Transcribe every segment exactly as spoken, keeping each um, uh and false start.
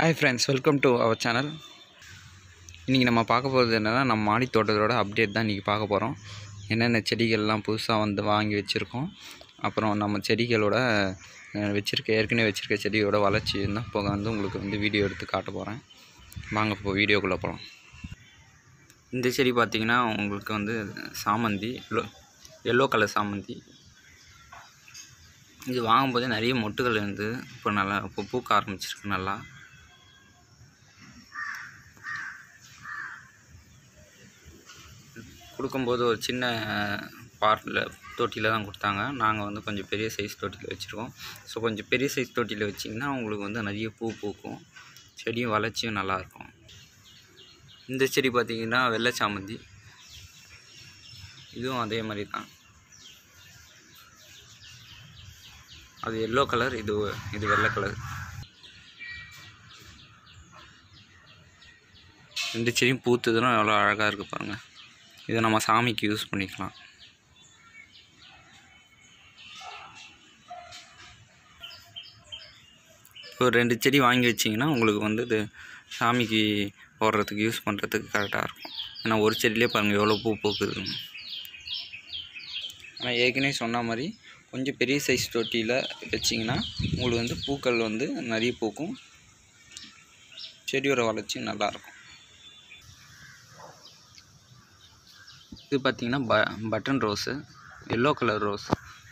Hi friends, welcome to our channel. இன்றைக்கி நம்ம பார்க்க போகிறது என்னென்னா நம்ம மாடி தோட்டத்தோட அப்டேட் தான் இன்றைக்கி பார்க்க போகிறோம். என்னென்ன செடிகள்லாம் புதுசாக வந்து வாங்கி வச்சுருக்கோம், அப்புறம் நம்ம செடிகளோட வச்சுருக்க ஏற்கனவே வச்சுருக்க செடியோட வளர்ச்சி தான் இப்போ வந்து உங்களுக்கு வந்து வீடியோ எடுத்து காட்ட போகிறேன். வாங்க இப்போ வீடியோக்குள்ளே போகலாம். இந்த செடி பார்த்திங்கன்னா உங்களுக்கு வந்து சாமந்தி, எல்லோ எல்லோ கலர் சாமந்தி. இது வாங்கும்போது நிறைய மொட்டுகள் இருந்து இப்போ நல்லா இப்போ பூக்க ஆரம்பிச்சிருக்கு. நல்லா கொடுக்கும்போது ஒரு சின்ன பாட்டில் தொட்டியில் தான் கொடுத்தாங்க. நாங்கள் வந்து கொஞ்சம் பெரிய சைஸ் தொட்டியில் வச்சுருக்கோம். ஸோ கொஞ்சம் பெரிய சைஸ் தொட்டியில் வச்சிங்கன்னா உங்களுக்கு வந்து நிறைய பூ பூக்கும், செடியும் வளர்ச்சியும் நல்லாயிருக்கும். இந்த செடி பார்த்திங்கன்னா வெள்ளை சாமந்தி, இதுவும் அதே மாதிரி தான். அது எல்லோ கலர், இது இது வெள்ளை கலர். ரெண்டு செடியும் பூத்துதுன்னா எவ்வளோ அழகாக இருக்குது பாருங்கள். இதை நம்ம சாமிக்கு யூஸ் பண்ணிக்கலாம். இப்போ ரெண்டு செடி வாங்கி வச்சிங்கன்னா உங்களுக்கு வந்து இது சாமிக்கு போடுறதுக்கு யூஸ் பண்ணுறதுக்கு கரெக்டாக இருக்கும். ஏன்னா ஒரு செடியிலே பாருங்கள் எவ்வளோ பூ பூக்குது. ஆனால் ஏற்கனவே சொன்ன மாதிரி கொஞ்சம் பெரிய சைஸ் தொட்டியில் வச்சிங்கன்னா உங்களுக்கு வந்து பூக்கள் வந்து நிறைய பூக்கும், செடியோட வளர்ச்சி நல்லாயிருக்கும். இது பார்த்திங்கன்னா ப button rose, yellow colour rose.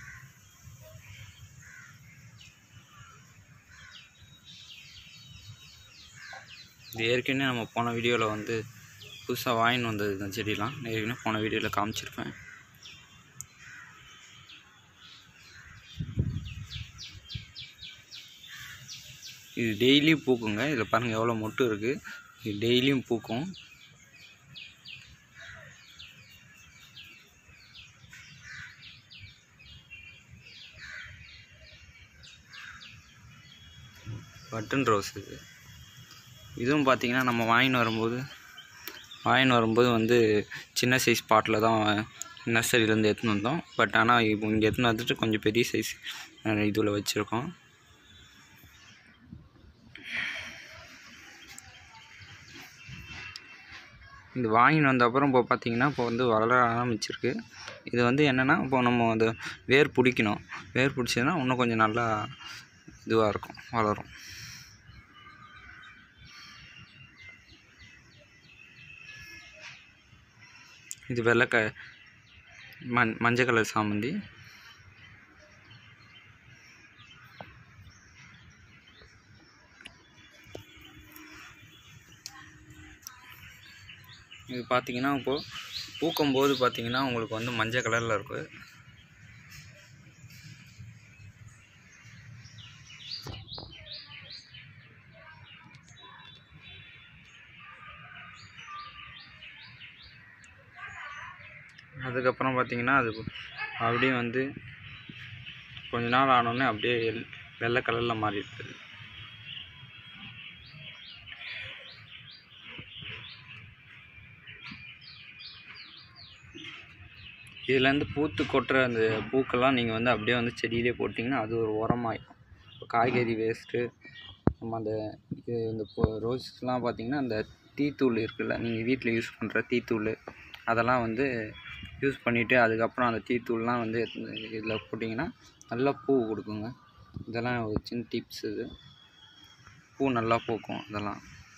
இது ஏற்கனவே நம்ம போன வீடியோவில் வந்து புதுசாக வாங்கின்னு வந்தது இந்த செடியெலாம் ஏற்கனவே போன வீடியோவில் காமிச்சிருப்பேன். இது டெய்லியும் பூக்குங்க. இதில் பாருங்கள் எவ்வளோ மொட்டு இருக்குது. இது டெய்லியும் பூக்கும். பட்டன் ரோஸ் இது. இதுவும் பார்த்திங்கன்னா நம்ம வாங்கின்னு வரும்போது வாங்கின்னு வரும்போது வந்து சின்ன சைஸ் பாட்டில் தான் நர்சரியிலேருந்து எடுத்துன்னு வந்தோம். பட் ஆனால் இப்போ இங்கே எடுத்துன்னு வந்துட்டு கொஞ்சம் பெரிய சைஸ் இதில் வச்சுருக்கோம். இது வாங்கின்னு வந்த அப்புறம் இப்போ பார்த்திங்கன்னா இப்போ வந்து வளர ஆரம்பிச்சிருக்கு. இது வந்து என்னென்னா இப்போ நம்ம அந்த வேர் பிடிக்கணும். வேர் பிடிச்சதுன்னா இன்னும் கொஞ்சம் நல்லா இதுவாக இருக்கும், வளரும். இது வெள்ளை க மண் மஞ்சள் கலர் சாமந்தி. இது பார்த்திங்கன்னா இப்போது பூக்கும்போது பார்த்திங்கன்னா உங்களுக்கு வந்து மஞ்சள் கலரில் இருக்குது. அதுக்கப்புறம் பார்த்திங்கன்னா அது அப்படியே வந்து கொஞ்ச நாள் ஆனோடனே அப்படியே வெள்ளை கலரில் மாறிடுது. இதுலேருந்து பூத்து கொட்டுற அந்த பூக்கெல்லாம் நீங்கள் வந்து அப்படியே வந்து செடியிலே போட்டிங்கன்னா அது ஒரு உரமாயிடும். இப்போ காய்கறி வேஸ்ட்டு நம்ம அந்த இது இந்த ரோஸ்லாம் பார்த்திங்கன்னா அந்த டீத்தூள் இருக்குல்ல, நீங்கள் வீட்டில் யூஸ் பண்ணுற டீத்தூள், அதெல்லாம் வந்து யூஸ் பண்ணிவிட்டு அதுக்கப்புறம் அந்த டீத்தூள்லாம் வந்து இதில் போட்டிங்கன்னா நல்லா பூ கொடுக்குங்க. இதெல்லாம் ஒரு சின்ன டிப்ஸ். இது பூ நல்லா பூக்கும். இதெல்லாம்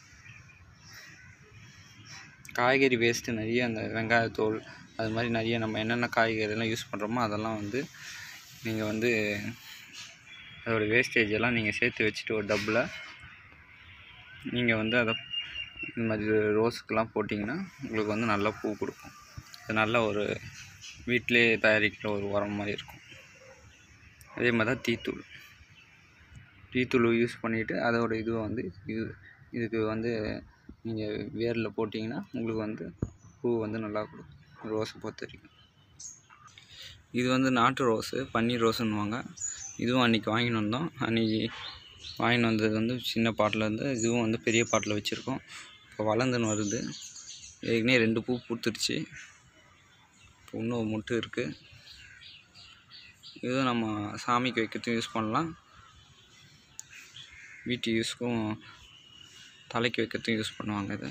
காய்கறி வேஸ்ட்டு நிறைய, அந்த வெங்காயத்தோல் அது மாதிரி நிறைய நம்ம என்னென்ன காய்கறிலாம் யூஸ் பண்ணுறோமோ அதெல்லாம் வந்து நீங்கள் வந்து அதோடய வேஸ்டேஜ் எல்லாம் நீங்கள் சேர்த்து வச்சுட்டு ஒரு டப்பில் நீங்கள் வந்து அதை இந்த மாதிரி ரோஸுக்கெலாம் போட்டிங்கன்னா உங்களுக்கு வந்து நல்லா பூ கொடுக்கும். இது நல்ல ஒரு வீட்டிலே தயாரிக்கிற ஒரு உரம் மாதிரி இருக்கும். அதே மாதிரி தான் டீத்தூள் டீத்தூள் யூஸ் பண்ணிவிட்டு அதோட இதுவை வந்து இது இதுக்கு வந்து நீங்கள் வேரில் போட்டிங்கன்னா உங்களுக்கு வந்து பூ வந்து நல்லா கொடுக்கும். ரோஸை பொறுத்த வரைக்கும் இது வந்து நாட்டு ரோஸு, பன்னீர் ரோஸுன்னுவாங்க. இதுவும் அன்றைக்கி வாங்கின்னு வந்தோம். அன்றைக்கி வாங்கின்னு வந்தது வந்து சின்ன பாட்டில் இருந்து, இதுவும் வந்து பெரிய பாட்டில் வச்சுருக்கோம். இப்போ வளர்ந்துன்னு வருது. ஏற்கனவே ரெண்டு பூ பூத்துருச்சு, இப்போ இன்னும் மொட்டு இருக்குது. இதுவும் நம்ம சாமிக்கு வைக்கிறதுக்கும் யூஸ் பண்ணலாம், வீட்டு யூஸ்க்கும் தலைக்கு வைக்கிறதுக்கு யூஸ் பண்ணுவாங்க இது.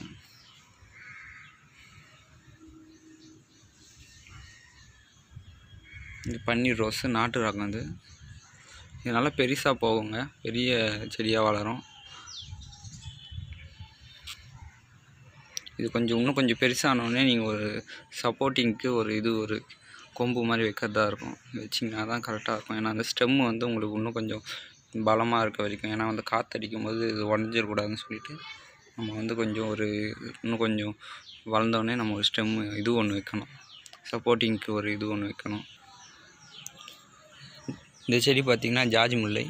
இது பன்னீர் ரோஸு நாட்டு ரகம். இது இது நல்லா பெருசாக போகுங்க, பெரிய செடியாக வளரும். இது கொஞ்சம் இன்னும் கொஞ்சம் பெருசானோடனே நீங்கள் ஒரு சப்போர்ட்டிங்க்கு ஒரு இது ஒரு கொம்பு மாதிரி வைக்கிறதா இருக்கும், வச்சிங்கன்னா தான் கரெக்டாக இருக்கும். ஏன்னா அந்த ஸ்டெம்மு வந்து உங்களுக்கு இன்னும் கொஞ்சம் பலமாக இருக்க வரைக்கும், ஏன்னா வந்து காற்றடிக்கும் போது இது உடஞ்சிடக்கூடாதுன்னு சொல்லிட்டு நம்ம வந்து கொஞ்சம் ஒரு இன்னும் கொஞ்சம் வளர்ந்தோடனே நம்ம ஒரு ஸ்டெம்மு இது ஒன்று வைக்கணும், சப்போர்ட்டிங்க்கு ஒரு இது ஒன்று வைக்கணும். இந்த செடி பார்த்திங்கன்னா ஜாதி முல்லை.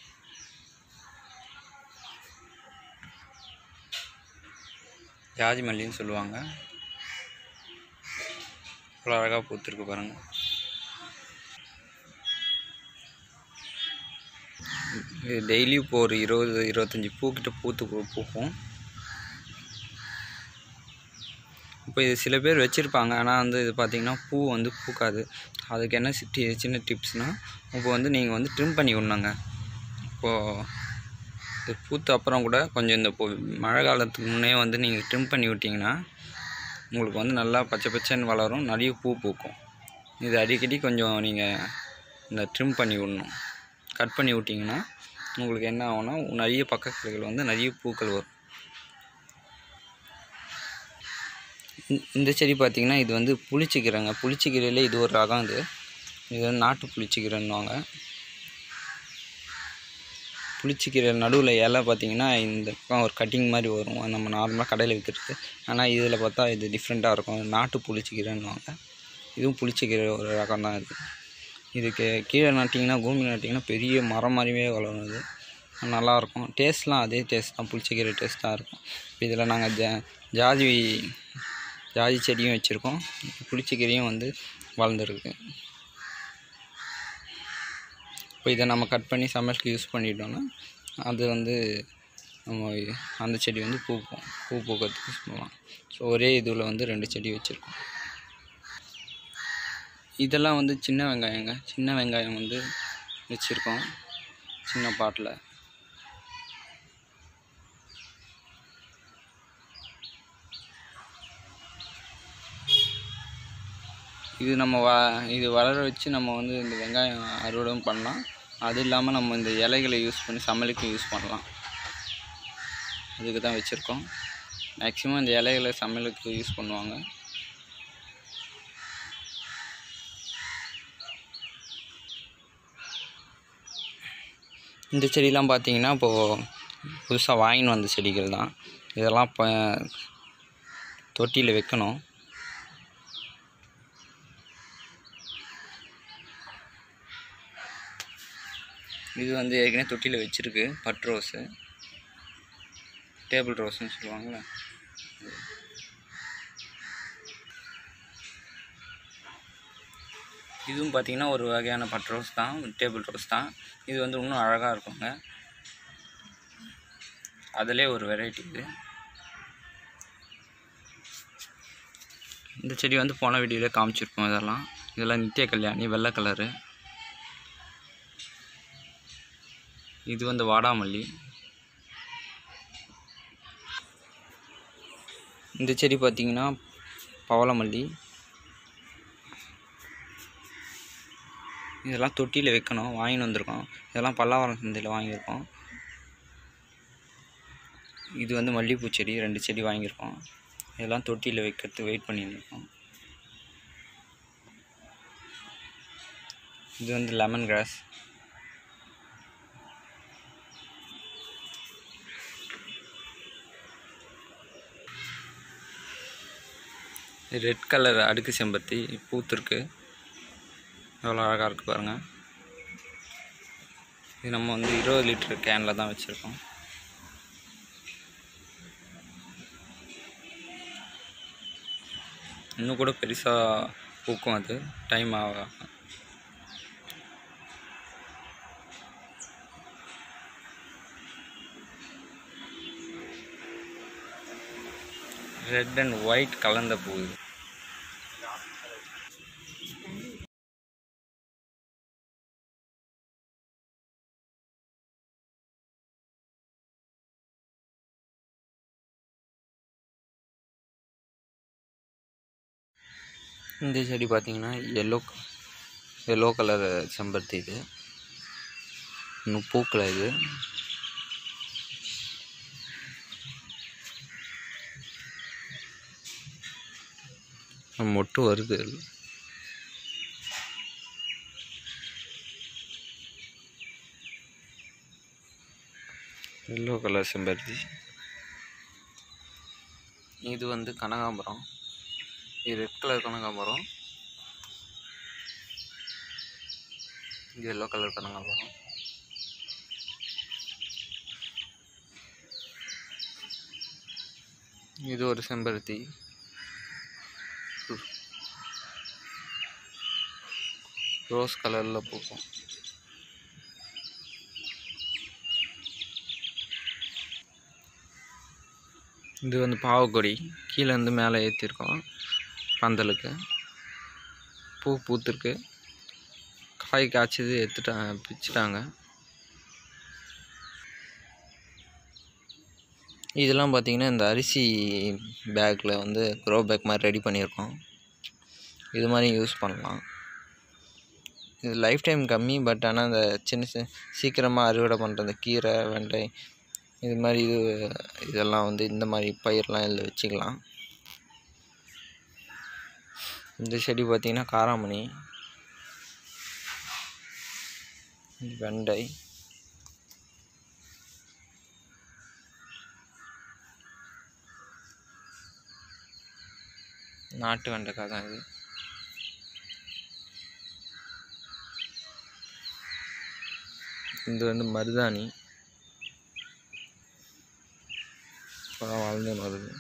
ஜாதி மல்லின்னு சொல்லுவாங்க. இவ்வளோ அழகாக பூத்துருக்கு பாருங்கள். இது டெய்லி இப்போ ஒரு இருபது இருபத்தஞ்சி பூக்கிட்ட பூத்து பூக்கும். இப்போ இது சில பேர் வச்சுருப்பாங்க, ஆனால் வந்து இது பார்த்திங்கன்னா பூ வந்து பூக்காது. அதுக்கு என்ன சிட்டி சின்ன டிப்ஸ்னால், இப்போ வந்து நீங்கள் வந்து ட்ரிம் பண்ணி விடணுங்க. இப்போது இது பூத்த அப்புறம் கூட கொஞ்சம் இந்த மழை காலத்துக்கு முன்னே வந்து நீங்கள் ட்ரிம் பண்ணி விட்டிங்கன்னா உங்களுக்கு வந்து நல்லா பச்சை பச்சைன்னு வளரும், நிறைய பூ பூக்கும். இது அடிக்கடி கொஞ்சம் நீங்கள் இந்த ட்ரிம் பண்ணி விடணும். கட் பண்ணி விட்டிங்கன்னா உங்களுக்கு என்ன ஆகும்னா நிறைய பக்கக்கிளைகள் வந்து நிறைய பூக்கள் வரும். இந்த செடி பார்த்திங்கன்னா இது வந்து புளிச்சிக்கீரைங்க. புளிச்சிக்கீரையில் இது ஒரு ரகம். இது இது வந்து நாட்டு புளிச்சிக்கீரைன்னுவாங்க. புளிச்சிக்கீரை நடுவில் இலை பார்த்திங்கன்னா இந்த பக்கம் ஒரு கட்டிங் மாதிரி வரும், நம்ம நார்மலாக கடையில் விற்கிறது. ஆனால் இதில் பார்த்தா இது டிஃப்ரெண்ட்டாக இருக்கும், நாட்டு புளிச்சிக்கீரைன்னுவாங்க. இதுவும் புளிச்சிக்கீரை ஒரு ரகம் தான். இது இதுக்கு கீழே நட்டிங்கன்னா பூமி நட்டிங்கன்னா பெரிய மரம் மாதிரியே வளரும். இது நல்லாயிருக்கும். டேஸ்ட்லாம் அதே டேஸ்ட் தான், புளிச்சிக்கீரை டேஸ்ட்டாக இருக்கும். இதில் நாங்கள் ஜா ஜாதி ஜாதி செடியும் வச்சுருக்கோம், புளிச்சிக்கீரையும் வந்து வளர்ந்துருக்கு. இப்போ இதை நம்ம கட் பண்ணி சமையலுக்கு யூஸ் பண்ணிட்டோன்னா அது வந்து நம்ம அந்த செடி வந்து பூக்கும், பூ பூக்கிறதுக்கு யூஸ் பண்ணலாம். ஸோ ஒரே இதில் வந்து ரெண்டு செடி வச்சுருக்கோம். இதெல்லாம் வந்து சின்ன வெங்காயங்க. சின்ன வெங்காயம் வந்து வச்சுருக்கோம் சின்ன பாட்டில். இது நம்ம வ இது வளர வச்சு நம்ம வந்து இந்த வெங்காயம் அறுவடையும் பண்ணலாம். அது இல்லாமல் நம்ம இந்த இலைகளை யூஸ் பண்ணி சமையலுக்கு யூஸ் பண்ணலாம். அதுக்கு தான் வச்சுருக்கோம். மேக்ஸிமம் இந்த இலைகளை சமையலுக்கு யூஸ் பண்ணுவாங்க. இந்த செடியெலாம் பார்த்திங்கன்னா இப்போது புதுசாக வாங்கின்னு வந்த செடிகள் தான். இதெல்லாம் இப்போ தொட்டியில் வைக்கணும். இது வந்து ஏற்கனவே தொட்டியில் வச்சுருக்கு, பட் ரோஸு, டேபிள் ரோஸ்ன்னு சொல்லுவாங்கள்ல. இதுவும் பார்த்திங்கன்னா ஒரு வகையான பட் ரோஸ் தான், டேபிள் ரோஸ் தான். இது வந்து இன்னும் அழகாக இருக்குங்க. அதிலே ஒரு வெரைட்டி இது. இந்த செடி வந்து போன வீடியோவில் காமிச்சிருக்கோம். இதெல்லாம் இதெல்லாம் நித்திய கல்யாணி, வெள்ளை கலரு. இது வந்து வாடாமல்லி. இந்த செடி பார்த்திங்கன்னா பவளமல்லி. இதெல்லாம் தொட்டியில் வைக்கணும், வாங்கின்னு வந்திருக்கோம். இதெல்லாம் பல்லாவரம் சந்தையில் வாங்கியிருக்கோம். இது வந்து மல்லிகைப்பூ செடி, ரெண்டு செடி வாங்கியிருக்கோம். இதெல்லாம் தொட்டியில் வைக்கிறதுக்கு வெயிட் பண்ணியிருக்கோம். இது வந்து லெமன் கிராஸ். ரெட் கலர் அடுக்கு செம்பருத்தி பூத்துருக்கு, எவ்வளோ அழகாக இருக்குது பாருங்கள். இது நம்ம வந்து இருபது லிட்டர் கேனில் தான் வச்சுருக்கோம். இன்னும் கூட பெருசாக பூக்கும், அது டைம் ஆக. ரெட் அண்ட் ஒயிட் கலந்த பூ இது. இந்த செடி பார்த்திங்கன்னா எல்லோ எல்லோ கலர் செம்பருத்தி. இது இன்னும் பூக்கலை. இது மொட்டு வருது. எல்லோ கலர் செம்பருத்தி. இது வந்து கனகாம்பரம். இது ரெட் கலர் கனகாம்பரம். இது எல்லோ கலர் கனகாம்பரம். இது ஒரு செம்பருத்தி. ரோஸ் கலரில் பூக்கும். இது வந்து பாவக்கொடி. கீழே வந்து மேலே ஏற்றிருக்கோம் பந்தலுக்கு. பூ பூத்துருக்கு. காய் காய்ச்சது எடுத்துட்டாங்க, பிச்சுட்டாங்க. இதெல்லாம் பார்த்திங்கன்னா இந்த அரிசி பேக்கில் வந்து க்ரோ பேக் மாதிரி ரெடி பண்ணியிருக்கோம். இது மாதிரி யூஸ் பண்ணலாம். இது லைஃப் டைம் கம்மி. பட் ஆனால் இந்த சின்ன சின்ன சீக்கிரமாக அறுவடை பண்ணுற இந்த கீரை, வெண்டை, இது மாதிரி இது இதெல்லாம் வந்து இந்த மாதிரி பயிரெலாம் இதில் வச்சுக்கலாம். இந்த செடி பார்த்திங்கன்னா காராமணி, வெண்டை, நாட்டு வெண்டைக்காய் தான் இது. இது வந்து மருதாணி. இப்போதான் வளர்ந்து வருது.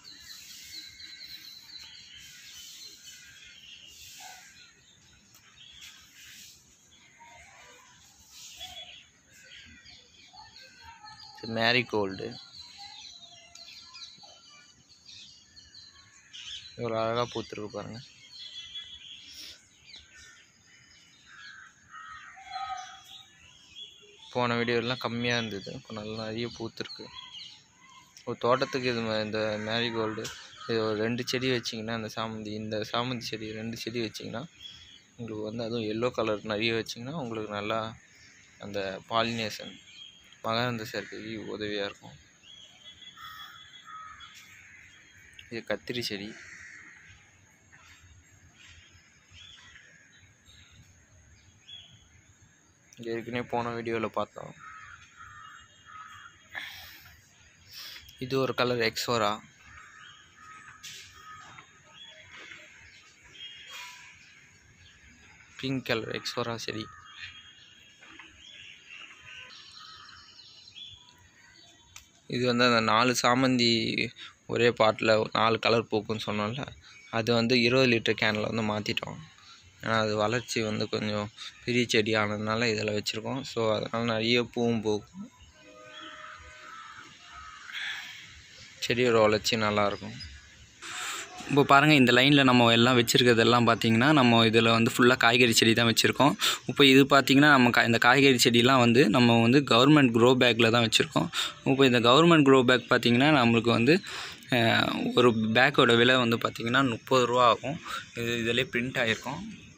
மேரிகோல்டு இவ்வளோ அழகாக பூத்துருக்கு பாருங்க. போன வீடியோலாம் கம்மியாக இருந்தது, இப்போ நல்லா நிறைய பூத்துருக்கு. ஒரு தோட்டத்துக்கு இது இந்த மேரிகோல்டு இது ஒரு ரெண்டு செடி வச்சிங்கன்னா, அந்த சாமந்தி இந்த சாமந்தி செடி ரெண்டு செடி வச்சிங்கன்னா உங்களுக்கு வந்து, அதுவும் எல்லோ கலர் நிறைய வச்சிங்கன்னா உங்களுக்கு நல்லா அந்த பாலினேஷன் மகரந்த சேர்க்கைக்கு உதவியாக இருக்கும். இது கத்திரி செடி. ஏற்கனவே போன வீடியோவில் பார்த்தோம். இது ஒரு colour ixora. Pink colour ixora செடி. இது வந்து அந்த நாலு சாமந்தி ஒரே பாட்டில் நாலு கலர் பூக்குன்னு சொன்னோம்ல, அது வந்து இருபது லிட்டர் கேனில் வந்து மாற்றிட்டோம். ஏன்னா அது வளர்ச்சி வந்து கொஞ்சம் பெரிய செடி ஆனதுனால இதில் வச்சுருக்கோம். ஸோ அதனால் நிறைய பூவும் பூக்கும். செடியோட வளர்ச்சி நல்லாயிருக்கும். இப்போ பாருங்கள், இந்த லைனில் நம்ம எல்லாம் வச்சுருக்கிறதெல்லாம் பார்த்திங்கன்னா, நம்ம இதில் வந்து ஃபுல்லாக காய்கறி செடி தான் வச்சுருக்கோம். இப்போ இது பார்த்திங்கன்னா நம்ம கா இந்த காய்கறி செடியெலாம் வந்து நம்ம வந்து கவர்மெண்ட் க்ரோ பேக்கில் தான் வச்சுருக்கோம். இப்போ இந்த கவர்மெண்ட் க்ரோ பேக் பார்த்திங்கன்னா நம்மளுக்கு வந்து ஒரு பேக்கோட விலை வந்து பார்த்திங்கன்னா முப்பது ரூபா ஆகும். இது இதிலே பிரிண்ட் ஆகிருக்கும்.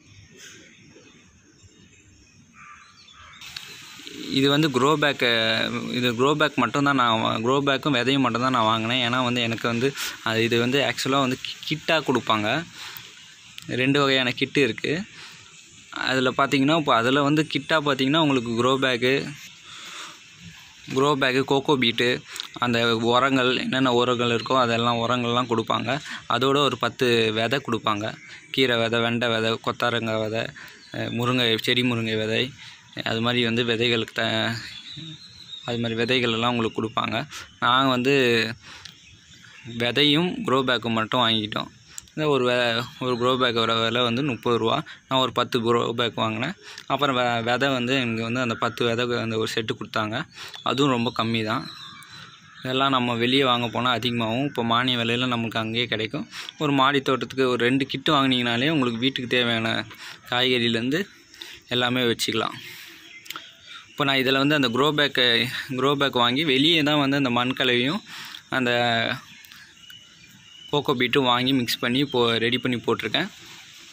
இது வந்து க்ரோ பேக்கு இது க்ரோ பேக் மட்டும்தான் நான் க்ரோ பேக்கும் விதையும் மட்டும்தான் நான் வாங்கினேன். ஏன்னா வந்து எனக்கு வந்து அது இது வந்து ஆக்சுவலாக வந்து கிட்டாக கொடுப்பாங்க. ரெண்டு வகையான கிட்டு இருக்குது. அதில் பார்த்திங்கன்னா இப்போ அதில் வந்து கிட்டாக பார்த்திங்கன்னா உங்களுக்கு grow bag grow bag coco peat, அந்த உரங்கள் என்னென்ன உரங்கள் இருக்கோ அதெல்லாம் உரங்கள்லாம் கொடுப்பாங்க. அதோடு ஒரு பத்து விதை கொடுப்பாங்க. கீரை விதை, வெண்டை விதை, கொத்தரங்காய் விதை, முருங்கை செடி முருங்கை விதை, அது மாதிரி வந்து விதைகளுக்கு த அது மாதிரி விதைகள் எல்லாம் உங்களுக்கு கொடுப்பாங்க. நாங்கள் வந்து விதையும் க்ரோ பேக்கும் மட்டும் வாங்கிட்டோம். இந்த ஒரு வே ஒரு க்ரோ பேக்கோட விலை வந்து முப்பது ரூபா. நான் ஒரு பத்து க்ரோ பேக் வாங்கினேன். அப்புறம் வெ விதை வந்து இங்கே வந்து அந்த பத்து விதை அந்த ஒரு செட்டு கொடுத்தாங்க. அதுவும் ரொம்ப கம்மி தான். இதெல்லாம் நம்ம வெளியே வாங்க போனால் அதிகமாகும். இப்போ மானிய விலையில் நமக்கு அங்கேயே கிடைக்கும். ஒரு மாடி தோட்டத்துக்கு ஒரு ரெண்டு கிட்டு வாங்கினீங்கனாலே உங்களுக்கு வீட்டுக்கு தேவையான காய்கறியிலேருந்து எல்லாமே வச்சுக்கலாம். இப்போ நான் இதில் வந்து அந்த க்ரோ பேக்கை க்ரோ பேக் வாங்கி வெளியே தான் வந்து அந்த மண்கலவையும் அந்த கோகோ பீட்டும் வாங்கி மிக்ஸ் பண்ணி இப்போ ரெடி பண்ணி போட்டிருக்கேன்.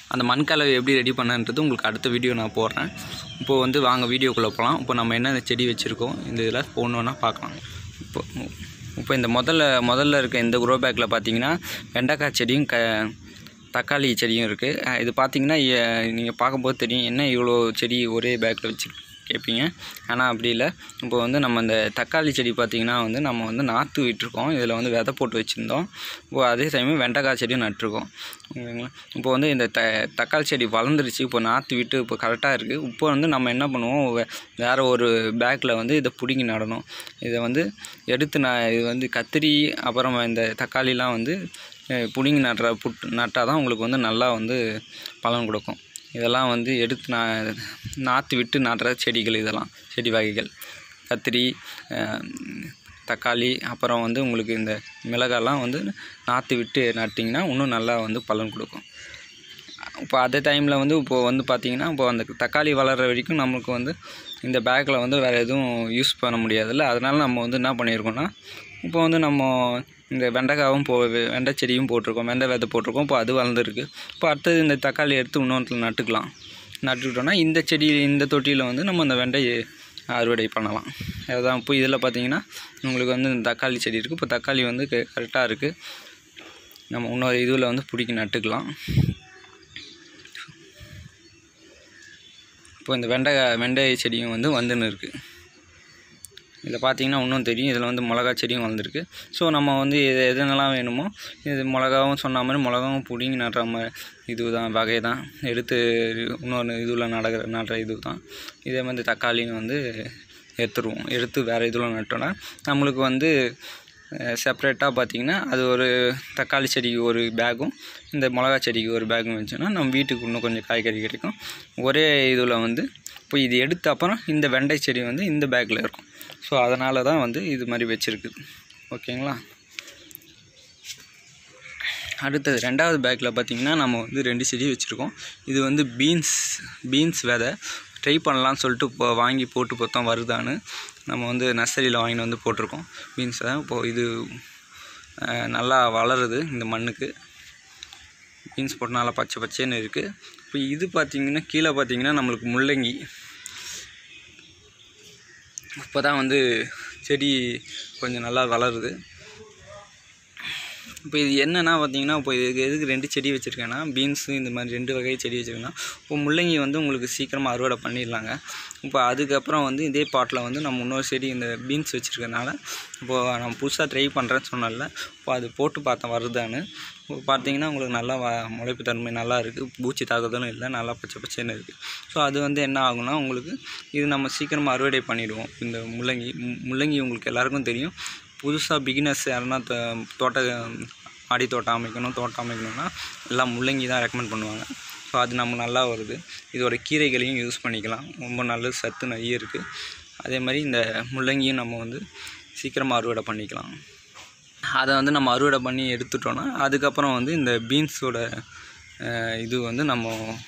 அந்த மண் கலவை எப்படி ரெடி பண்ணன்றது உங்களுக்கு அடுத்த வீடியோ நான் போடுறேன். இப்போது வந்து வாங்க வீடியோக்குள்ளே போகலாம். இப்போ நம்ம என்ன செடி வச்சுருக்கோம் இந்த இதில் ஒன்று பார்க்கலாம். இப்போ இப்போ இந்த முதல்ல முதல்ல இருக்க இந்த க்ரோ பேக்கில் பார்த்தீங்கன்னா வெண்டைக்காய் செடியும் க தக்காளி செடியும் இருக்குது. இது பார்த்தீங்கன்னா நீங்கள் பார்க்கும்போது தெரியும் என்ன இவ்வளோ செடி ஒரே பேக்கில் வச்சு கேட்பீங்க. ஆனால் அப்படி இல்லை. இப்போ வந்து நம்ம இந்த தக்காளி செடி பார்த்திங்கன்னா வந்து நம்ம வந்து நாற்று விட்டுருக்கோம். இதில் வந்து விதை போட்டு வச்சுருந்தோம். இப்போ அதே சமயம் வெண்டைக்காய் செடியும் நட்டுருக்கோம். ஓகேங்களா. இப்போ வந்து இந்த த தக்காளி செடி வளர்ந்துருச்சு. இப்போ நாற்று விட்டு இப்போ கரெக்டாக இருக்குது. இப்போ வந்து நம்ம என்ன பண்ணுவோம், வே வேறு ஒரு பேக்கில் வந்து இதை பிடுங்கி நடணும். இதை வந்து எடுத்து நான் இது வந்து கத்திரி அப்புறம் இந்த தக்காளிலாம் வந்து பிடுங்கி நடுற புட் நட்டால் தான் உங்களுக்கு வந்து நல்லா வந்து பலன் கொடுக்கும். இதெல்லாம் வந்து எடுத்து நான் நாற்று விட்டு நடுற செடிகள், இதெல்லாம் செடி வகைகள் கத்திரி தக்காளி அப்புறம் வந்து உங்களுக்கு இந்த மிளகாலாம் வந்து நாற்று விட்டு நட்டிங்கன்னா இன்னும் நல்லா வந்து பலன் கொடுக்கும். இப்போ அதே டைமில் வந்து இப்போது வந்து பார்த்திங்கன்னா இப்போ அந்த தக்காளி வளர்கிற வரைக்கும் நமக்கு வந்து இந்த பேக்கில் வந்து வேறு எதுவும் யூஸ் பண்ண முடியாதுல்ல. அதனால் நம்ம வந்து என்ன பண்ணியிருக்கோன்னா இப்போ வந்து நம்ம இந்த வெண்டைக்காவும் போ வெண்டை செடியும் போட்டிருக்கோம், வெண்டை விதை போட்டிருக்கோம். இப்போ அது வளர்ந்துருக்கு. இப்போ அடுத்தது இந்த தக்காளி எடுத்து இன்னொன்றில் நட்டுக்கலாம். நட்டுக்கிட்டோன்னா இந்த செடி இந்த தொட்டியில் வந்து நம்ம அந்த வெண்டை அறுவடை பண்ணலாம். அதுதான் இப்போ இதில் பார்த்திங்கன்னா உங்களுக்கு வந்து இந்த தக்காளி செடி இருக்குது. இப்போ தக்காளி வந்து கரெக்டாக இருக்குது. நம்ம இன்னொரு இதில் வந்து பிடிக்கி நட்டுக்கலாம். இப்போ இந்த வெண்டை வெண்டை செடியும் வந்து வந்துன்னு இருக்குது. இதில் பார்த்திங்கன்னா இன்னும் தெரியும். இதில் வந்து மிளகா செடியும் வளர்ந்துருக்கு. ஸோ நம்ம வந்து எது எதுனெல்லாம் வேணுமோ இது மிளகாவும் சொன்ன மாதிரி மிளகாவும் பிடிங்கி நடுற மாதிரி இது தான் வகை தான் எடுத்து இன்னொன்று இதில் நடக்கிற நடுற இது தான். இதே மாதிரி தக்காளியும் வந்து எடுத்துருவோம். எடுத்து வேறு இதில் நட்டோன்னா நம்மளுக்கு வந்து செப்ரேட்டாக பார்த்திங்கன்னா அது ஒரு தக்காளி செடிக்கு ஒரு பேக்கும் இந்த மிளகா செடிக்கு ஒரு பேக்கும் வச்சோன்னா நம்ம வீட்டுக்கு இன்னும் கொஞ்சம் காய்கறி கிடைக்கும். ஒரே இதில் வந்து இப்போ இது எடுத்த அப்புறம் இந்த வெண்டை செடி வந்து இந்த பேக்கில் இருக்கும். ஸோ அதனால தான் வந்து இது மாதிரி வச்சுருக்குது. ஓகேங்களா. அடுத்தது ரெண்டாவது பேக்கில் பார்த்திங்கன்னா நம்ம வந்து ரெண்டு செடி வச்சுருக்கோம். இது வந்து பீன்ஸ் பீன்ஸ் விதை ட்ரை பண்ணலான்னு சொல்லிட்டு இப்போ வாங்கி போட்டு பார்த்தோம் வருதான்னு. நம்ம வந்து நர்சரியில் வாங்கிட்டு வந்து போட்டிருக்கோம் பீன்ஸை. இப்போது இது நல்லா வளருது இந்த மண்ணுக்கு. பீன்ஸ் போட்டு நல்லா பச்சை பச்சைன்னு இருக்குது. இப்போ இது பார்த்திங்கன்னா கீழே பார்த்திங்கன்னா நம்மளுக்கு முள்ளங்கி இப்போ தான் வந்து செடி கொஞ்சம் நல்லா வளருது. இப்போ இது என்னென்னா பார்த்திங்கன்னா இப்போ இதுக்கு எதுக்கு ரெண்டு செடி வச்சுருக்கேன்னா பீன்ஸு இந்த மாதிரி ரெண்டு வகை செடி வச்சுருக்கேன்னா இப்போ முள்ளங்கி வந்து உங்களுக்கு சீக்கிரமாக அறுவடை பண்ணிடலாங்க. இப்போ அதுக்கப்புறம் வந்து இதே பாட்டில் வந்து நம்ம இன்னொரு செடி இந்த பீன்ஸ் வச்சுருக்கனால இப்போது நம்ம புதுசாக ட்ரை பண்ணுறேன்னு சொன்னால இப்போ அது போட்டு பார்த்தேன் வருதான்னு. இப்போ பார்த்திங்கன்னா உங்களுக்கு நல்லா வ முளைப்பு தன்மை நல்லா இருக்குது. பூச்சி தாக்குதலும் இல்லை, நல்லா பச்சை பச்சைன்னு இருக்குது. ஸோ அது வந்து என்ன ஆகுனா உங்களுக்கு இது நம்ம சீக்கிரமாக அறுவடை பண்ணிவிடுவோம். இந்த முள்ளங்கி முள்ளங்கி உங்களுக்கு எல்லாேருக்கும் தெரியும். புதுசாக பிகினர்ஸ் யாருன்னா தோட்ட மாடி தோட்டம் அமைக்கணும் தோட்டம் அமைக்கணும்னா எல்லாம் முள்ளங்கி தான் ரெக்கமெண்ட் பண்ணுவாங்க. ஸோ அது நம்ம நல்லா வருது. இதோட கீரைகளையும் யூஸ் பண்ணிக்கலாம். ரொம்ப நல்ல சத்து நிறைய இருக்குது. அதே மாதிரி இந்த முள்ளங்கியும் நம்ம வந்து சீக்கிரமாக அறுவடை பண்ணிக்கலாம். அதை வந்து நம்ம அறுவடை பண்ணி எடுத்துட்டோன்னா அதுக்கப்புறம் வந்து இந்த பீன்ஸோட இது வந்து நம்ம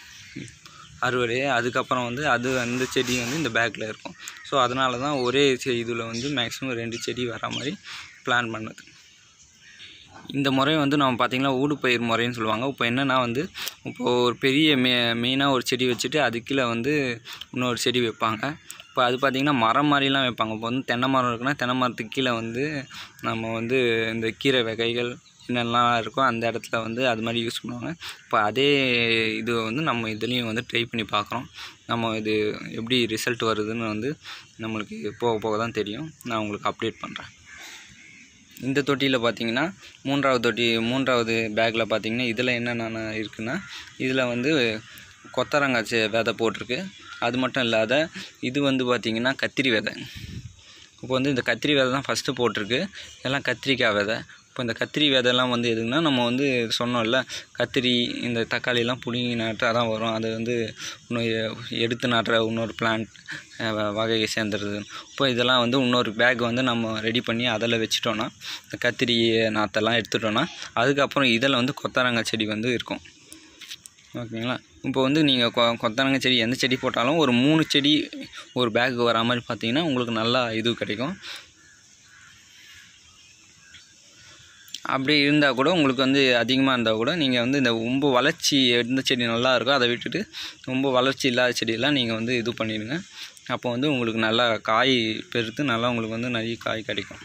அறுவடை அதுக்கப்புறம் வந்து அது அந்த செடி வந்து இந்த பேக்கில் இருக்கும். ஸோ அதனால தான் ஒரே செடி இதில் வந்து மேக்ஸிமம் ரெண்டு செடி வர மாதிரி பிளான் பண்ணது. இந்த முறை வந்து நம்ம பார்த்திங்கன்னா ஊடுபயிர் முறைன்னு சொல்லுவாங்க. இப்போ என்னென்னா வந்து இப்போது ஒரு பெரிய மே மெயினாக ஒரு செடி வச்சுட்டு அது கீழே வந்து இன்னொரு செடி வைப்பாங்க. இப்போ அது பார்த்திங்கன்னா மரம் மாதிரிலாம் வைப்பாங்க. இப்போ வந்து தென்னை மரம் இருக்குன்னா தென்னை மரத்துக்கு கீழே வந்து நம்ம வந்து இந்த கீரை வகைகள் என்னெல்லாம் இருக்கோ அந்த இடத்துல வந்து அது மாதிரி யூஸ் பண்ணுவாங்க. இப்போ அதே இது வந்து நம்ம இதுலேயும் வந்து ட்ரை பண்ணி பார்க்குறோம். நம்ம இது எப்படி ரிசல்ட் வருதுன்னு வந்து நம்மளுக்கு போக போக தான் தெரியும். நான் உங்களுக்கு அப்டேட் பண்ணுறேன். இந்த தொட்டியில் பார்த்திங்கன்னா மூன்றாவது தொட்டி மூன்றாவது பேக்கில் பார்த்திங்கன்னா இதில் என்னென்ன இருக்குன்னா இதில் வந்து கொத்தரங்காய் விதை போட்டிருக்கு. அது மட்டும் இல்லாத இது வந்து பார்த்திங்கன்னா கத்திரி விதை. இப்போ வந்து இந்த கத்திரி விதை தான் ஃபஸ்ட்டு போட்டிருக்கு. இதெல்லாம் கத்திரிக்காய் விதை. இப்போ இந்த கத்திரி விதைலாம் வந்து எதுக்குன்னா நம்ம வந்து சொன்னோம்ல கத்திரி இந்த தக்காளிலாம் பிடுங்கி நட்டால் தான் வரும். அது வந்து இன்னொரு எடுத்து நடுற இன்னொரு பிளான்ட் வகையை சேர்ந்துருது. இப்போ இதெல்லாம் வந்து இன்னொரு பேக் வந்து நம்ம ரெடி பண்ணி அதில் வச்சுட்டோன்னா இந்த கத்திரி நாற்றெல்லாம் எடுத்துட்டோன்னா அதுக்கப்புறம் இதில் வந்து கொத்தரங்காய் செடி வந்து இருக்கும். ஓகேங்களா. இப்போ வந்து நீங்கள் கொ கொத்தரங்காய் செடி எந்த செடி போட்டாலும் ஒரு மூணு செடி ஒரு பேக் வரா மாதிரி பார்த்தீங்கன்னா உங்களுக்கு நல்லா இது கிடைக்கும். அப்படி இருந்தால் கூட உங்களுக்கு வந்து அதிகமாக இருந்தால் கூட நீங்கள் வந்து இந்த ரொம்ப வளர்ச்சி எந்த செடி நல்லா இருக்கோ அதை விட்டுட்டு ரொம்ப வளர்ச்சி இல்லாத செடியெல்லாம் நீங்கள் வந்து இது பண்ணிடுங்க. அப்போ வந்து உங்களுக்கு நல்லா காய் பெருத்து நல்லா உங்களுக்கு வந்து நிறைய காய் கிடைக்கும்.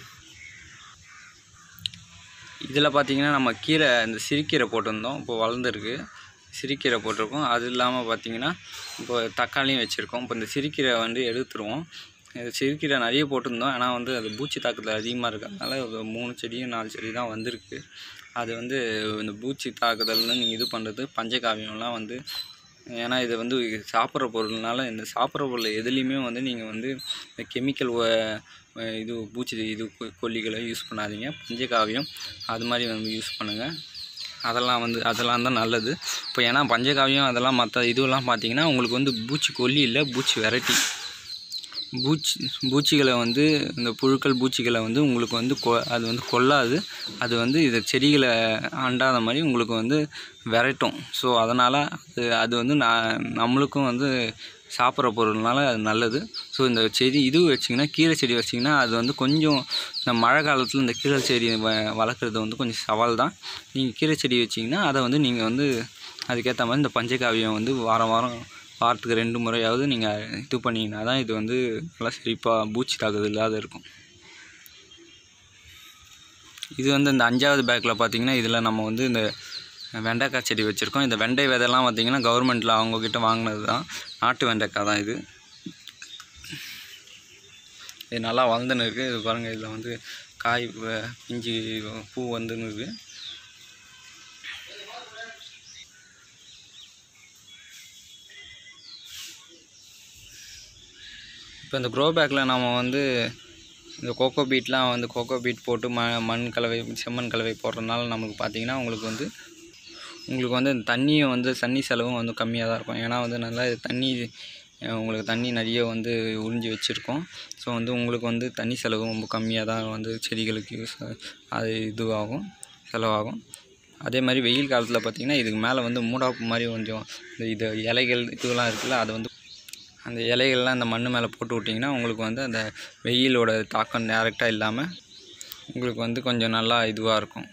இதில் பார்த்திங்கன்னா நம்ம கீரை இந்த சிறுக்கீரை போட்டிருந்தோம், இப்போ வளர்ந்துருக்கு. சிறுக்கீரை போட்டிருக்கோம். அது இல்லாமல் பார்த்திங்கன்னா இப்போ தக்காளியும் வச்சுருக்கோம். இப்போ இந்த சிறுக்கீரை வந்து எடுத்துருவோம். சிறுக்கீரை நிறைய போட்டிருந்தோம், ஆனால் வந்து அது பூச்சி தாக்குதல் அதிகமாக இருக்கிறதுனால ஒரு மூணு செடியும் நாலு செடி தான் வந்திருக்கு. அது வந்து இந்த பூச்சி தாக்குதல்னு நீங்கள் இது பண்ணுறது பஞ்சகாவியம்லாம் வந்து, ஏன்னா இது வந்து சாப்பிட்ற பொருள்னால இந்த சாப்பிட்ற பொருள் எதுலேயுமே வந்து நீங்கள் வந்து இந்த கெமிக்கல் இது பூச்சி இது கொல்லிகளை யூஸ் பண்ணாதீங்க. பஞ்சகாவியம் அது மாதிரி வந்து யூஸ் பண்ணுங்கள். அதெல்லாம் வந்து அதெல்லாம் தான் நல்லது. இப்போ ஏன்னா பஞ்சகாவியம் அதெல்லாம் மற்ற இதுவெல்லாம் பார்த்திங்கன்னா உங்களுக்கு வந்து பூச்சி கொல்லி இல்லை, பூச்சி வெரைட்டி. பூச்சி பூச்சிகளை வந்து இந்த புழுக்கள் பூச்சிகளை வந்து உங்களுக்கு வந்து கொ அது வந்து கொல்லாது. அது வந்து இதை செடிகளை அண்டாத மாதிரி உங்களுக்கு வந்து விரட்டும். ஸோ அதனால் அது அது வந்து நான் நம்மளுக்கும் வந்து சாப்பிட்ற பொருள்னால அது நல்லது. ஸோ இந்த செடி இது வச்சிங்கன்னா கீரை செடி வச்சிங்கன்னா அது வந்து கொஞ்சம் இந்த மழை காலத்தில் இந்த கீரை செடி வ வளர்க்குறது வந்து கொஞ்சம் சவால் தான். நீங்கள் கீரை செடி வச்சிங்கன்னா அதை வந்து நீங்கள் வந்து அதுக்கேற்ற மாதிரி இந்த பஞ்சகாவியம் வந்து வாரம் வாரம் வாரத்துக்கு ரெண்டு முறையாவது நீங்கள் இது பண்ணிங்கன்னா தான் இது வந்து நல்லா செழிப்பாக பூச்சி தாக்குதல் இல்லாத இருக்கும். இது வந்து இந்த அஞ்சாவது பேக்கில் பார்த்திங்கன்னா இதில் நம்ம வந்து இந்த வெண்டைக்காய் செடி வச்சுருக்கோம். இந்த வெண்டை விதைலாம் பார்த்திங்கன்னா கவர்மெண்ட்டில் அவங்கக்கிட்ட வாங்கினது தான், நாட்டு வெண்டைக்காய் தான் இது. இது நல்லா வளர்ந்துன்னு இருக்குது. இது பாருங்கள், இதில் வந்து காய் பிஞ்சு பூ வந்துன்னு இருக்குது. இப்போ இந்த க்ரோ பேக்கில் நம்ம வந்து இந்த கோகோ பீட்லாம் வந்து கோகோ பீட் போட்டு ம மண் கலவை செம்மண் கலவை போடுறதுனால நமக்கு பார்த்திங்கன்னா உங்களுக்கு வந்து உங்களுக்கு வந்து தண்ணியும் வந்து தண்ணி செலவும் வந்து கம்மியாக தான் இருக்கும். ஏன்னா வந்து நல்லா தண்ணி உங்களுக்கு தண்ணி நிறைய வந்து உறிஞ்சி வச்சுருக்கோம். ஸோ வந்து உங்களுக்கு வந்து தண்ணி செலவு ரொம்ப கம்மியாக தான் வந்து செடிகளுக்கு யூஸ் அது இதுவாகும் செலவாகும். அதே மாதிரி வெயில் காலத்தில் பார்த்திங்கன்னா இதுக்கு மேலே வந்து மூடாப்பு மாதிரி கொஞ்சம் இந்த இது இலைகள் இதுவெல்லாம் இருக்குல்ல, அது வந்து அந்த இலைகள்லாம் அந்த மண் மேலே போட்டு விட்டிங்கன்னா உங்களுக்கு வந்து அந்த வெயிலோட தாக்கம் டேரெக்டாக இல்லாமல் உங்களுக்கு வந்து கொஞ்சம் நல்லா இதுவாக இருக்கும்.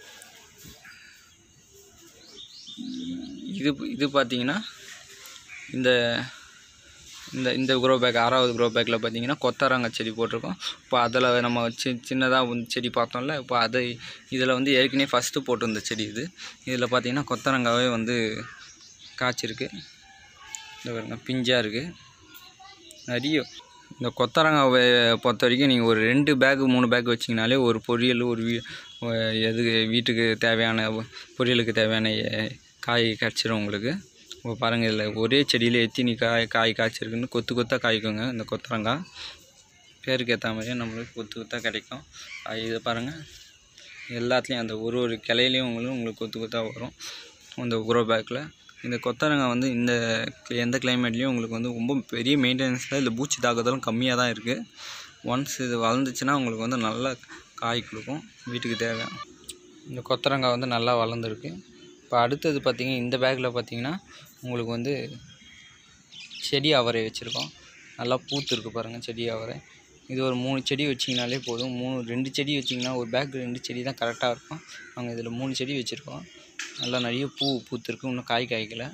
இது இது பார்த்திங்கன்னா இந்த இந்த இந்த க்ரோ பேக் ஆறாவது க்ரோ பேக்கில் பார்த்திங்கன்னா கொத்தரங்காய் செடி போட்டிருக்கோம். இப்போ அதில் நம்ம சி சின்னதாக வந்து செடி பார்த்தோம்ல, இப்போ அதை இதில் வந்து ஏற்கனவே ஃபஸ்ட்டு போட்டிருந்த செடி இது. இதில் பார்த்திங்கன்னா கொத்தரங்காவே வந்து காய்ச்சிருக்கு. இந்த பாருங்க பிஞ்சாக இருக்குது நிறைய. இந்த கொத்தரங்காவை பொறுத்த வரைக்கும் நீங்கள் ஒரு ரெண்டு பேக்கு மூணு பேக் வச்சிங்கனாலே ஒரு பொரியல் ஒரு வீ எது வீட்டுக்கு தேவையான பொரியலுக்கு தேவையான காய் கிடச்சிரும் உங்களுக்கு. இப்போ பாருங்கள், இதில் ஒரே செடியில் எத்தினி காய் காய் காய்ச்சிருக்குன்னு கொத்து கொத்தாக காய்க்குங்க. இந்த கொத்தரங்காய் பேருக்கு ஏற்ற மாதிரியே நம்மளுக்கு கொத்து கொத்தாக கிடைக்கும். இதை பாருங்கள், எல்லாத்துலேயும் அந்த ஒரு ஒரு கிளையிலையும் உங்களுக்கு உங்களுக்கு கொத்து கொத்தாக வரும் இந்த க்ரோ பேக்கில். இந்த கொத்தரங்காய் வந்து இந்த எந்த கிளைமேட்லேயும் உங்களுக்கு வந்து ரொம்ப பெரிய மெயின்டெனன்ஸில் இல்லை பூச்சி தாக்குதலும் கம்மியாக தான் இருக்குது. ஒன்ஸ் இது வளர்ந்துச்சுன்னா உங்களுக்கு வந்து நல்லா காய் கொடுக்கும் வீட்டுக்கு தேவையான. இந்த கொத்தரங்காய் வந்து நல்லா வளர்ந்துருக்கு. இப்போ அடுத்தது பார்த்திங்கன்னா இந்த பேக்கில் பார்த்திங்கன்னா உங்களுக்கு வந்து செடி அவரை வச்சுருக்கோம். நல்லா பூத்துருக்கு பாருங்கள் செடி அவரை. இது ஒரு மூணு செடி வச்சிங்கனாலே போதும். மூணு ரெண்டு செடி வச்சிங்கன்னா ஒரு பேக் ரெண்டு செடி தான் கரெக்டாக இருக்கும். நாங்கள் இதில் மூணு செடி வச்சுருக்கோம். நல்லா நிறைய பூ பூத்துருக்கு, இன்னும் காய் காய்க்கலை.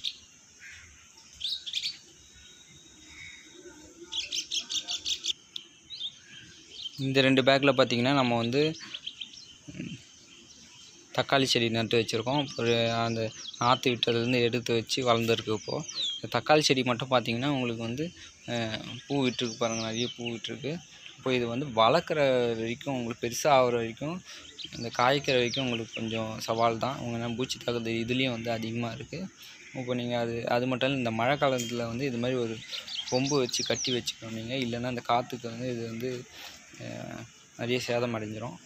இந்த ரெண்டு பேக்கில் பார்த்திங்கன்னா நம்ம வந்து தக்காளி செடி நட்டு வச்சுருக்கோம். ஒரு அந்த நாற்று விட்டதுலேருந்து எடுத்து வச்சு வளர்ந்துருக்கு. இப்போது இந்த தக்காளி செடி மட்டும் பார்த்திங்கன்னா உங்களுக்கு வந்து பூ விட்டுருக்கு பாருங்கள், நிறைய பூ விட்டுருக்கு. இப்போ இது வந்து வளர்க்குற வரைக்கும் உங்களுக்கு பெருசாக ஆகிற வரைக்கும் இந்த காய்க்கிற வரைக்கும் உங்களுக்கு கொஞ்சம் சவால் தான். உங்கள் பூச்சி தாக்குதல் இதுலேயும் வந்து அதிகமாக இருக்குது. இப்போ நீங்கள் அது அது மட்டும் இல்லை, இந்த மழை காலத்தில் வந்து இது மாதிரி ஒரு கொம்பு வச்சு கட்டி வச்சுக்கணும் நீங்கள். இல்லைன்னா இந்த காற்றுக்கு வந்து இது வந்து நிறைய சேதம் அடைஞ்சிரும்.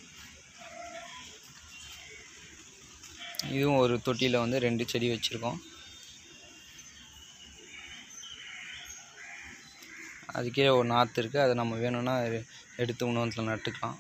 இதுவும் ஒரு தொட்டியில் வந்து ரெண்டு செடி வச்சுருக்கோம். அதுக்கே ஒரு நாற்று இருக்குது, அதை நம்ம வேணும்னா எடுத்து உணவத்தில் நட்டுக்கலாம்.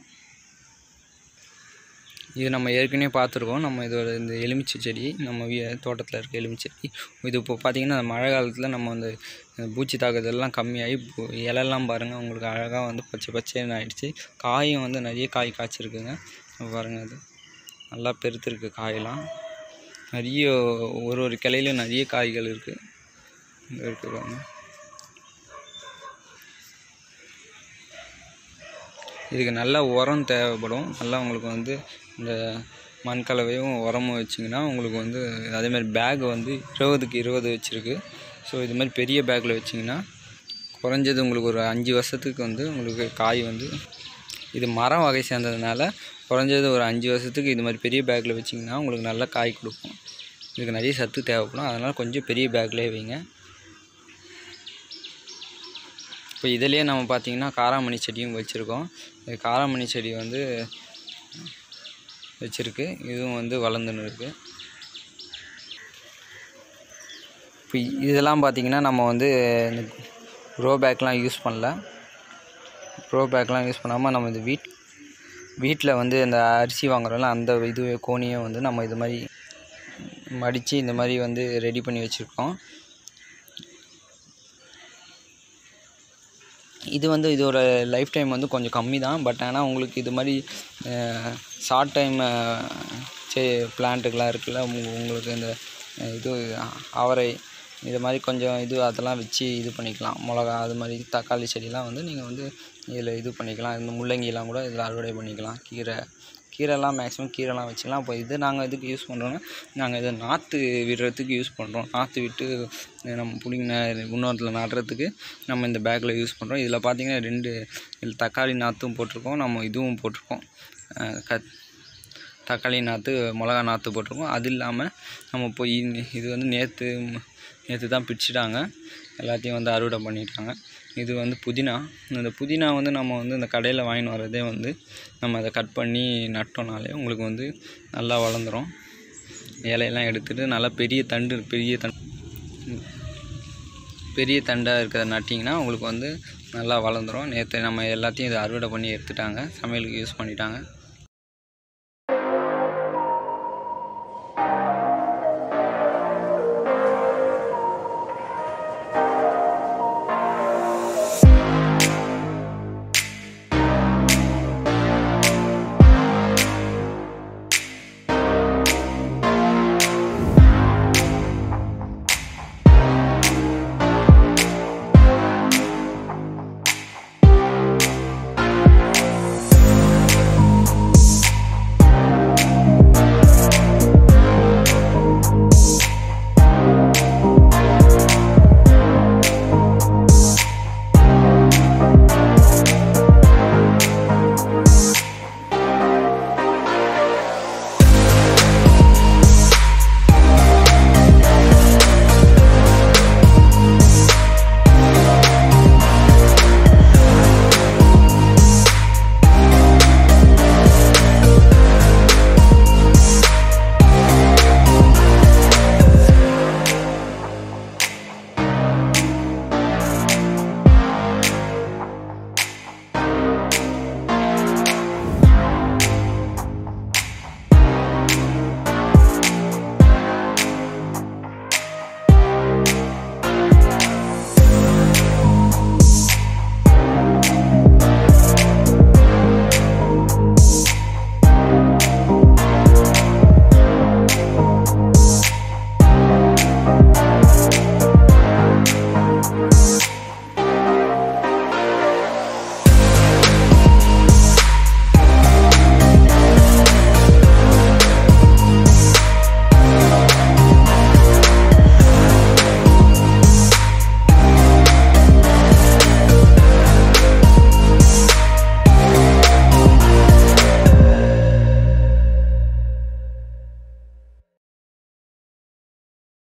இது நம்ம ஏற்கனவே பார்த்துருக்கோம். நம்ம இதோட இந்த எலுமிச்சை செடி நம்ம வீ தோட்டத்தில் இருக்க எலுமிச்சை செடி இது இப்போ பார்த்திங்கன்னா மழை காலத்தில் நம்ம அந்த பூச்சி தாக்குதல்லாம் கம்மியாகி இலெல்லாம் பாருங்கள் உங்களுக்கு அழகாக வந்து பச்சை பச்சைன்னு ஆகிடுச்சு. காயும் வந்து நிறைய காய் காய்ச்சிருக்குங்க. பாருங்கள், அது நல்லா பெருத்திருக்கு காயெல்லாம். நிறைய ஒரு ஒரு கிளையில நிறைய காய்கள் இருக்குது. இங்கே இருக்குது பாருங்க. இதுக்கு நல்ல உரம் தேவைப்படும். நல்லா உங்களுக்கு வந்து இந்த மண் கலவையும் உரமும் வச்சிங்கன்னா உங்களுக்கு வந்து அதேமாதிரி பேக் வந்து இருபதுக்கு இருபது வச்சுருக்கு. ஸோ இது மாதிரி பெரிய பேக்கில் வச்சிங்கன்னா குறைஞ்சது உங்களுக்கு ஒரு அஞ்சு வருஷத்துக்கு வந்து உங்களுக்கு காய் வந்து, இது மரம் வகை சேர்ந்ததுனால குறைஞ்சது ஒரு அஞ்சு வருஷத்துக்கு இது மாதிரி பெரிய பேக்கில் வச்சிங்கன்னா உங்களுக்கு நல்ல காய் கொடுக்கும். இதுக்கு நிறைய சத்து தேவைப்படும். அதனால் கொஞ்சம் பெரிய பேக்லேயே வைங்க. இப்போ இதிலே நம்ம பார்த்திங்கன்னா காராமணி செடியும் வச்சுருக்கோம். காராமணி செடி வந்து வச்சுருக்கு, இதுவும் வந்து வளர்ந்துன்னு இருக்குது. இப்போ இதெல்லாம் பார்த்திங்கன்னா நம்ம வந்து இந்த க்ரோ பேக்லாம் யூஸ் பண்ணல. க்ரோ பேக்லாம் யூஸ் பண்ணாமல் நம்ம இந்த வீட் வீட்டில் வந்து இந்த அரிசி வாங்குறோம்ல, அந்த இது கோணியை வந்து நம்ம இது மாதிரி மடித்து இந்த மாதிரி வந்து ரெடி பண்ணி வச்சுருக்கோம். இது வந்து இதோட லைஃப் டைம் வந்து கொஞ்சம் கம்மி தான். பட் ஆனால் உங்களுக்கு இது மாதிரி ஷார்ட் டைம் சே பிளான்ட்டுக்கெலாம் இருக்குல்ல, உங்களுக்கு இந்த இது அவரை இது மாதிரி கொஞ்சம் இது அதெல்லாம் வச்சு இது பண்ணிக்கலாம். மிளகா அது மாதிரி தக்காளி செடிலாம் வந்து நீங்கள் வந்து இதில் இது பண்ணிக்கலாம். இந்த முள்ளங்கிலாம் கூட இதில் அறுவடை பண்ணிக்கலாம். கீரை கீரைலாம் மேக்ஸிமம் கீரைலாம் வச்சுக்கலாம். இப்போ இது நாங்கள் எதுக்கு யூஸ் பண்ணுறோன்னா, நாங்கள் இதை நாற்று விடுறதுக்கு யூஸ் பண்ணுறோம். நாற்று விட்டு நம்ம பிடிங்கின இன்னொருத்தில் நடுறதுக்கு நம்ம இந்த பேக்கில் யூஸ் பண்ணுறோம். இதில் பார்த்திங்கன்னா ரெண்டு இதில் தக்காளி நாற்றும் போட்டிருக்கோம், நம்ம இதுவும் போட்டிருக்கோம், க தக்காளி நாற்று மிளகா நாற்று போட்டிருக்கோம். அது இல்லாமல் நம்ம போய் இது வந்து நேற்று நேற்று தான் பிடிச்சிட்டாங்க, எல்லாத்தையும் வந்து அறுவடை பண்ணிட்டாங்க. இது வந்து புதினா. இந்த புதினா வந்து நம்ம வந்து இந்த கடையில் வாங்கின்னு வரதே வந்து நம்ம அதை கட் பண்ணி நட்டோம்னாலே உங்களுக்கு வந்து நல்லா வளர்ந்துடும். இலையெல்லாம் எடுத்துகிட்டு நல்லா பெரிய தண்டு பெரிய தண்டு பெரிய தண்டாக இருக்கிறத நட்டிங்கன்னா உங்களுக்கு வந்து நல்லா வளர்ந்துடும். நேற்று நம்ம எல்லாத்தையும் இதை அறுவடை பண்ணி எடுத்துட்டாங்க, சமையலுக்கு யூஸ் பண்ணிட்டாங்க.